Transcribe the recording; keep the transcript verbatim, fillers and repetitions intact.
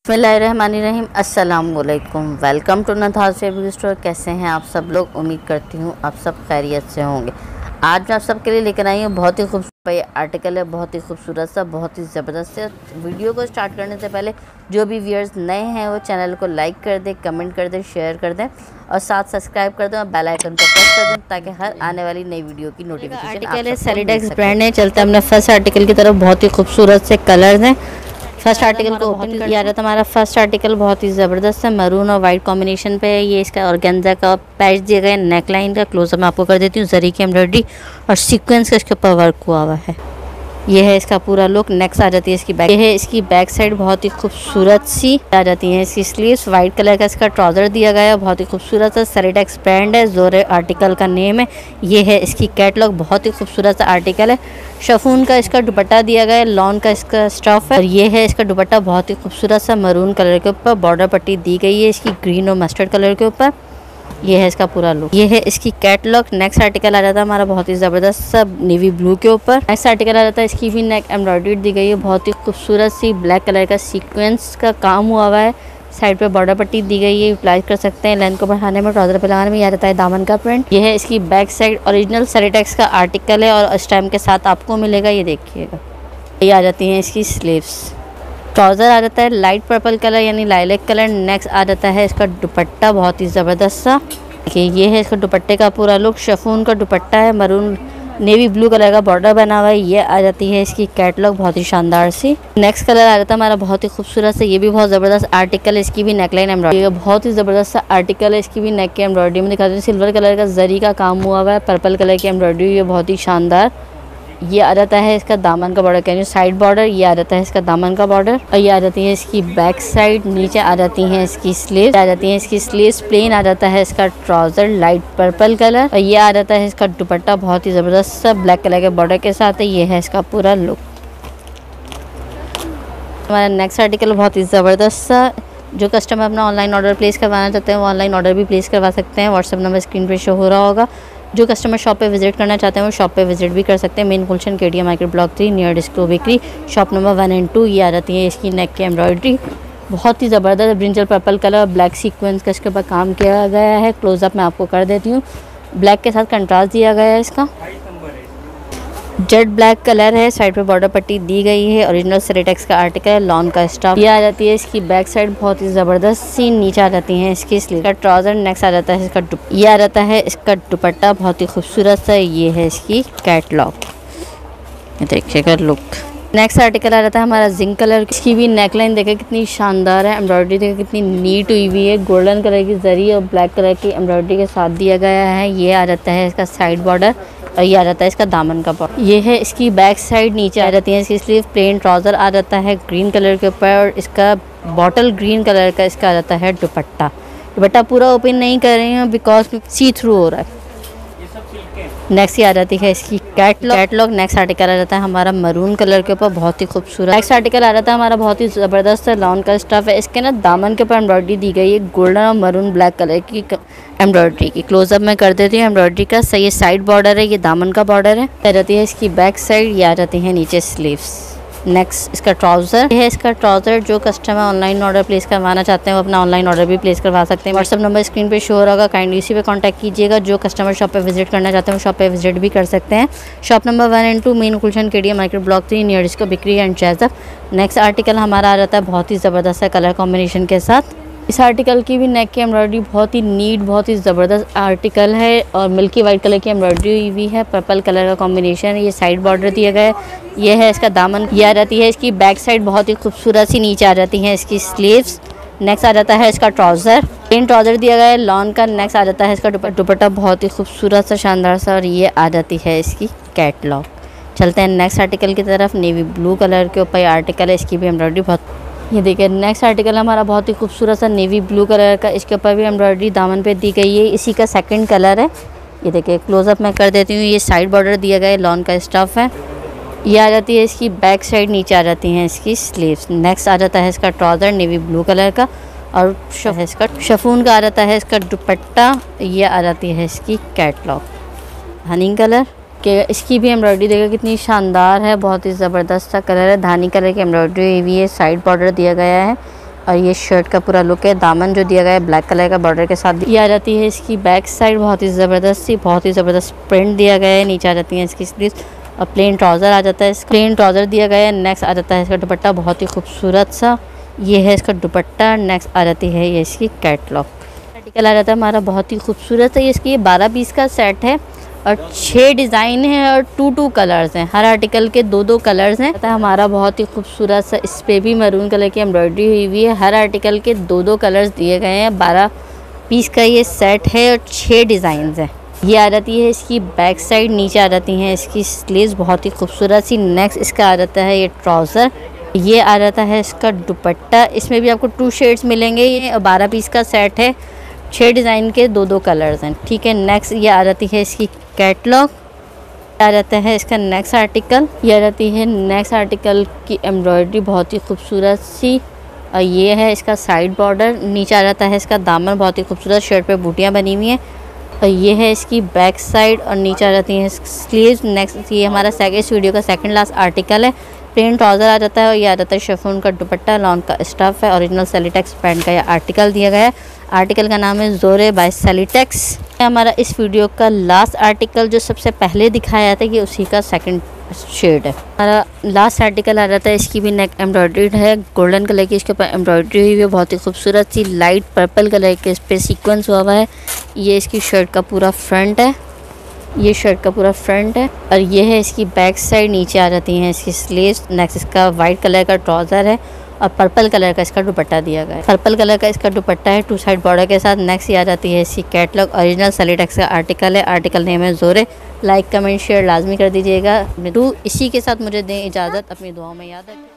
बिस्मिल्लाहिर्रहमानिर्रहीम अस्सलाम वालेकुम। Welcome to Nathaj fabric store. कैसे हैं आप सब लोग? उम्मीद करती हूँ आप सब खैरियत से होंगे। आज मैं आप सबके लिए लेकर आई हूँ बहुत ही खूबसूरत आर्टिकल है, बहुत ही खूबसूरत सा, बहुत ही ज़बरदस्त है। वीडियो को स्टार्ट करने से पहले जो भी व्यूअर्स नए हैं वो चैनल को लाइक कर दें, कमेंट कर दें, शेयर कर दें और साथ सब्सक्राइब कर दें और बेल आइकन को प्रेस कर दें ताकि हर आने वाली नई वीडियो की नोटिफिकेशन आर्टिकल है सेलिडेक्स ब्रांड है। चलते हैं अपने फर्स्ट आर्टिकल की तरफ। बहुत ही खूबसूरत से कलर्स हैं। फर्स्ट आर्टिकल को ओपन किया रहा था। हमारा फर्स्ट आर्टिकल बहुत ही ज़बरदस्त है, मरून और वाइट कॉम्बिनेशन पे है। ये इसका ऑर्गेन्जा का पैच दिया गया है, नेक लाइन का क्लोजअप मैं आपको कर देती हूँ। जरी की एम्ब्रॉयडरी और सीक्वेंस का इसके ऊपर वर्क हुआ हुआ है। ये है इसका पूरा लुक। नेक्स्ट आ जाती है इसकी बैक। ये है इसकी बैक साइड, बहुत ही खूबसूरत सी आ जाती है इसकी स्लीव्स। वाइट कलर का इसका ट्राउज़र दिया गया है, बहुत ही खूबसूरत सा। सेलिडेक्स ब्रांड है, जोरे आर्टिकल का नेम है। ये है इसकी कैटलॉग, बहुत ही खूबसूरत सा आर्टिकल है। शफून का इसका दुपट्टा दिया गया है, लॉन का इसका स्टफ है और ये है इसका दुपट्टा, बहुत ही खूबसूरत सा मरून कलर के ऊपर बॉर्डर पट्टी दी गई है इसकी ग्रीन और मस्टर्ड कलर के ऊपर। ये है इसका पूरा लुक। ये है इसकी कैटलॉग। नेक्स्ट आर्टिकल आ जाता है हमारा बहुत ही ज़बरदस्त सा नेवी ब्लू के ऊपर। नेक्स्ट आर्टिकल आ जाता है इसकी भी नेक एम्ब्रॉयडरी दी गई है, बहुत ही खूबसूरत सी ब्लैक कलर का सीक्वेंस का काम हुआ हुआ है। साइड पे बॉर्डर पट्टी दी गई है, यूटिलाइज कर सकते हैं। लेंथ को बढ़ाने में, ट्राउजर पे लगाने में। यह रहता है दामन का प्रिंट। ये है इसकी बैक साइड, ओरिजिनल सेलिडेक्स का आर्टिकल है और इस टाइम के साथ आपको मिलेगा, ये देखिएगा। ये आ जाती हैं इसकी स्लीव्स। ट्राउज़र आ जाता है लाइट पर्पल कलर यानी लाइलेक कलर। नेक्स्ट आ जाता है इसका दुपट्टा, बहुत ही ज़बरदस्त सा। देखिए ये है इसका दुपट्टे का पूरा लुक। शिफॉन का दुपट्टा है, मरून नेवी ब्लू कलर का बॉर्डर बना हुआ है। ये आ जाती है इसकी कैटलॉग, बहुत ही शानदार सी। नेक्स्ट कलर आ जाता है हमारा बहुत ही खूबसूरत से, ये भी बहुत ज़बरदस्त आर्टिकल है। इसकी भी नेकलाइन एम्ब्रॉयडरी, बहुत ही ज़बरदस्त सा आर्टिकल है। इसकी भी नेक की एम्ब्रॉयडरी में दिखा देती हूँ। सिल्वर कलर का जरी का काम हुआ हुआ है, पर्पल कलर की एम्ब्रॉयडरी है, बहुत ही शानदार। ये आ जाता है इसका दामन का बॉर्डर, कैन साइड बॉर्डर। ये आ जाता है इसका दामन का बॉर्डर और ये आ जाती है इसकी बैक साइड। नीचे आ जाती हैं इसकी स्लीव्स, आ जाती हैं इसकी स्लीव्स। प्लेन आ जाता है इसका ट्राउजर लाइट पर्पल कलर और ये आ जाता है इसका दुपट्टा, बहुत ही ज़बरदस्त सा ब्लैक कलर के बॉर्डर के साथ है। ये है इसका पूरा लुक। हमारा नेक्स्ट आर्टिकल बहुत ही ज़बरदस्त सा। जो कस्टमर अपना ऑनलाइन ऑर्डर प्लेस करवाना चाहते हैं वो ऑनलाइन ऑर्डर भी प्लेस करवा सकते हैं। व्हाट्सएप नंबर स्क्रीन पे शो हो रहा होगा। जो कस्टमर शॉप पे विजिट करना चाहते हैं वो शॉप पे विजिट भी कर सकते हैं। Main Gulshan Kedia market block three near disco bakery, shop number one and two. ये आ जाती है इसकी नेक की एम्ब्रॉयडरी, बहुत ही ज़बरदस्त brinjal purple colour black sequence का इसके ऊपर काम किया गया है। क्लोजअप मैं आपको कर देती हूँ। ब्लैक के साथ कंट्रास्ट दिया गया है। इसका जेट ब्लैक कलर है, साइड पे बॉर्डर पट्टी दी गई है। ओरिजिनल सेलिडेक्स का आर्टिकल है, लॉन का स्टफ। ये आ जाती है इसकी बैक साइड, बहुत ही ज़बरदस्त सी। नीचे आ जाती है इसकी स्लीव का ट्राउजर। नेक्स्ट आ जाता है इसका ये आ जाता है इसका दुपट्टा, बहुत ही खूबसूरत सा। ये है इसकी कैटलॉग, देखिएगा लुक। नेक्स्ट आर्टिकल आ जाता है हमारा जिंक कलर। इसकी भी नेकलाइन देखें कितनी शानदार है, एम्ब्रॉयडरी देखें कितनी नीट हुई हुई है। गोल्डन कलर की जरी और ब्लैक कलर की एम्ब्रॉयडरी के साथ दिया गया है। ये आ जाता है इसका साइड बॉर्डर और ये आ जाता है इसका दामन का बॉर्डर। ये है इसकी बैक साइड। नीचे आ जाती है इसकी स्लीव। प्लेन ट्राउजर आ जाता है ग्रीन कलर के ऊपर और इसका बॉटल ग्रीन कलर का इसका आ जाता है दुपट्टा। दुपट्टा पूरा ओपन नहीं कर रही हूँ बिकॉज सी थ्रू हो रहा है। नेक्स्ट ये आ जाती है इसकी कैटलॉग कैटलॉग नेक्स्ट आर्टिकल आ जाता है हमारा मरून कलर के ऊपर, बहुत ही खूबसूरत। नेक्स्ट आर्टिकल आ जाता है हमारा बहुत ही ज़बरदस्त लॉन का स्टफ है। इसके ना दामन के ऊपर एम्ब्रॉयडरी दी गई है, गोल्डन और मरून ब्लैक कलर की एम्ब्रॉयडरी की। क्लोजअप में कर देती हूँ एम्ब्रॉयडरी का। सही, ये साइड बॉर्डर है, ये दामन का बॉर्डर है। आ जाती है इसकी बैक साइड। ये आ जाती है नीचे स्लीव्स। नेक्स्ट इसका ट्राउज़र, ये है इसका ट्राउज़र। जो कस्टमर ऑनलाइन ऑर्डर प्लेस करवाना चाहते हैं वो अपना ऑनलाइन ऑर्डर भी प्लेस करवा सकते हैं। व्हाट्सअप नंबर स्क्रीन पे शो होगा, काइंडली इसी पे कांटेक्ट कीजिएगा। जो कस्टमर शॉप पे विजिट करना चाहते हैं वो शॉप पे विजिट भी कर सकते हैं। Shop number one and two main Gulshan Kedia market block three near disco bakery and जैज़फ। नेक्स्ट आर्टिकल हमारा आ जाता है बहुत ही ज़बरदस्त कलर कॉम्बिनेशन के साथ। इस आर्टिकल की भी नेक की एम्ब्रॉयडरी बहुत ही नीट, बहुत ही ज़बरदस्त आर्टिकल है और मिल्की वाइट कलर की एम्ब्रॉयडरी हुई हुई है। पर्पल कलर का कॉम्बिनेशन है। ये साइड बॉर्डर दिया गया है। ये है इसका दामन। ये आ जाती है इसकी बैक साइड, बहुत ही खूबसूरत सी। नीचे आ जाती हैं इसकी स्लीव्स। नेक्स्ट आ जाता है इसका ट्राउज़र, प्लेन ट्राउज़र दिया गया है लॉन का। नेक्स्ट आ जाता है इसका दुपट्टा, बहुत ही खूबसूरत सा, शानदार सा। और ये आ जाती है इसकी कैटलॉग। चलते हैं नेक्स्ट आर्टिकल की तरफ। नेवी ब्लू कलर के ऊपर आर्टिकल है, इसकी भी एम्ब्रॉयडरी बहुत। ये देखिए नेक्स्ट आर्टिकल हमारा बहुत ही खूबसूरत सा नेवी ब्लू कलर का, इसके ऊपर भी एम्ब्रॉयडरी दामन पे दी गई है। इसी का सेकंड कलर है। ये देखिए क्लोजअप मैं कर देती हूँ। ये साइड बॉर्डर दिया गया है, लॉन का स्टफ है। ये आ जाती है इसकी बैक साइड। नीचे आ जाती हैं इसकी स्लीव्स। नेक्स्ट आ जाता है इसका ट्राउज़र नेवी ब्लू कलर का और इसका शफून का आ जाता है इसका दुपट्टा। ये आ जाती है इसकी कैटलॉग हनी कलर के। इसकी भी एम्ब्रॉयडरी देखिए कितनी शानदार है, बहुत ही ज़बरदस्त सा कलर है। धानी कलर की एम्ब्रॉयडरी हुई है, साइड बॉर्डर दिया गया है। और ये शर्ट का पूरा लुक है। दामन जो दिया गया है ब्लैक कलर का बॉर्डर के साथ ये आ जाती है। इसकी बैक साइड बहुत ही ज़बरदस्त सी बहुत ही ज़बरदस्त प्रिंट दिया गया है। नीचे आ जाती है इसकी स्लीव्स और प्लेन ट्राउज़र आ जाता है। इसका प्लेन ट्राउज़र दिया गया है। नेक्स्ट आ जाता है इसका दुपट्टा बहुत ही खूबसूरत सा, ये है इसका दुपट्टा। नेक्स्ट आ जाती है ये इसकी कैटलॉग। आर्टिकल आ जाता है हमारा बहुत ही खूबसूरत है। इसकी ये बारह पीस का सेट है और छः डिज़ाइन हैं और टू टू कलर्स हैं। हर आर्टिकल के दो दो कलर्स हैं। हमारा बहुत ही खूबसूरत सा, इस पे भी मैरून कलर की एम्ब्रॉयडरी हुई हुई है। हर आर्टिकल के दो दो कलर्स दिए गए हैं। बारह पीस का ये सेट है और छः डिज़ाइंस हैं। ये आ जाती है इसकी बैक साइड। नीचे आ जाती हैं इसकी स्लीव्स बहुत ही खूबसूरत सी। नेक्स्ट इसका आ जाता है ये ट्राउज़र। ये आ जाता है इसका दुपट्टा। इसमें भी आपको टू शेड्स मिलेंगे। ये बारह पीस का सेट है, छः डिज़ाइन के दो दो कलर्स हैं, ठीक है। नेक्स्ट ये आ जाती है इसकी कैटलॉग। आ जाता है इसका नेक्स्ट आर्टिकल। ये आ जाती है नेक्स्ट आर्टिकल की एम्ब्रॉयडरी बहुत ही खूबसूरत सी और ये है इसका साइड बॉर्डर। नीचे आ जाता है इसका दामन बहुत ही खूबसूरत, शर्ट पे बूटियाँ बनी हुई हैं और ये है इसकी बैक साइड और नीचे आ जाती हैं स्लीव्स। नेक्स्ट ये हमारा सेकंड इस वीडियो का सेकंड लास्ट आर्टिकल है। प्लेन ट्राउज़र आ जाता है और ये आ जाता है शिफॉन का दुपट्टा। लॉन का स्टफ़ है। ओरिजिनल सेलिटेक्स पैंट का ये आर्टिकल दिया गया है। आर्टिकल का नाम है ज़ोरे बाय सेलिटेक्स। हमारा इस वीडियो का लास्ट आर्टिकल जो सबसे पहले दिखाया था कि उसी का सेकंड शेड है। हमारा लास्ट आर्टिकल आ जाता है। इसकी भी नेक एम्ब्रॉयडर्ड है, गोल्डन कलर की इसके ऊपर एम्ब्रॉयडरी हुई है बहुत ही खूबसूरत सी। लाइट पर्पल कलर के इस पर सीक्वेंस हुआ हुआ है। ये इसकी शर्ट का पूरा फ्रंट है। ये शर्ट का पूरा फ्रंट है और ये है इसकी बैक साइड। नीचे आ जाती हैं इसकी स्लीव्स। नेक्स्ट इसका वाइट कलर का ट्राउज़र है और पर्पल कलर का इसका दुपट्टा दिया गया है। पर्पल कलर का इसका दुपट्टा है टू साइड बॉर्डर के साथ। नेक्स्ट ये आ जाती है इसकी कैटलॉग। ओरिजिनल सेलिटेक्स का आर्टिकल है। आर्टिकल नेम है ज़ोरे। लाइक कमेंट शेयर लाजमी कर दीजिएगा। टू इसी के साथ मुझे दें इजाज़त। अपनी दुआओं में याद रखें।